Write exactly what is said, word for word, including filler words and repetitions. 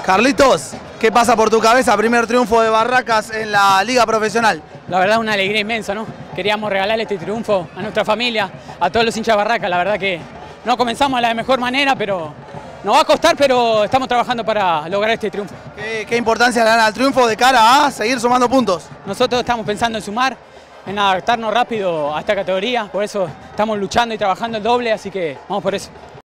Carlitos, ¿qué pasa por tu cabeza? Primer triunfo de Barracas en la Liga Profesional. La verdad una alegría inmensa, ¿no? Queríamos regalarle este triunfo a nuestra familia, a todos los hinchas de Barracas. La verdad que no comenzamos de la mejor manera, pero nos va a costar, pero estamos trabajando para lograr este triunfo. ¿Qué, qué importancia le dan al triunfo de cara a seguir sumando puntos? Nosotros estamos pensando en sumar, en adaptarnos rápido a esta categoría, por eso estamos luchando y trabajando el doble, así que vamos por eso.